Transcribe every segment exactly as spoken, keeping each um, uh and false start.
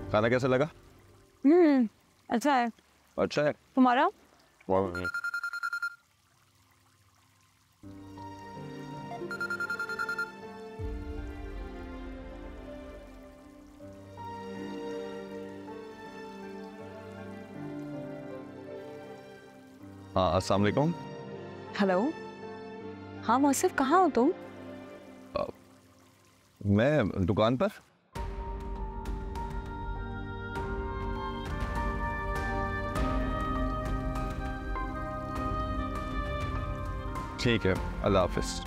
खाना कैसा लगा? हम्म अच्छा है। अच्छा है। तुम्हारा? हाँ, अस्सलाम वालेकुम। हेलो। हाँ मौसिफ, कहाँ हो तुम? मैं दुकान पर। ठीक है, अल्लाह हाफिज।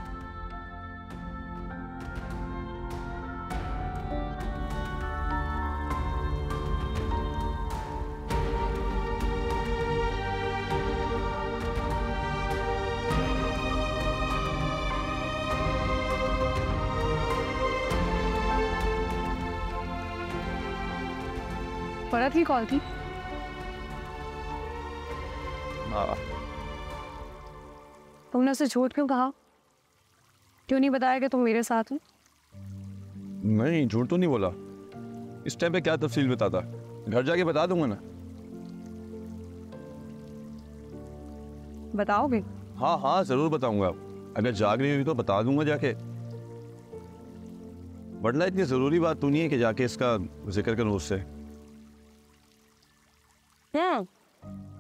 फरहत की कॉल थी? हाँ। तुमने उसे झूठ क्यों कहा? क्यों नहीं बताया कि तुम मेरे साथ हो? नहीं, झूठ तो नहीं बोला। इस टाइम पे क्या तफसील बताता, घर जाके बता दूंगा ना। बताओगे? हाँ हाँ जरूर बताऊंगा, अगर जाग रही हुई तो बता दूंगा जाके। वरना इतनी जरूरी बात तो नहीं है कि जाके इसका जिक्र करूं उससे। हम्म